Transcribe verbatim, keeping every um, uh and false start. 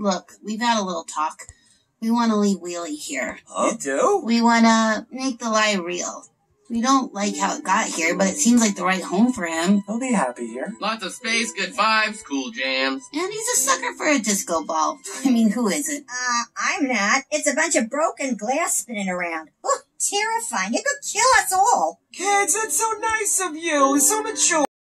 Look, we've had a little talk. We want to leave Wheelie here. Huh? You do? We want to make the lie real. We don't like how it got here, but it seems like the right home for him. He'll be happy here. Lots of space, good vibes, cool jams. And he's a sucker for a disco ball. I mean, who isn't? Uh, I'm not. It's a bunch of broken glass spinning around. Oh, terrifying. It could kill us all. Kids, that's so nice of you. So mature.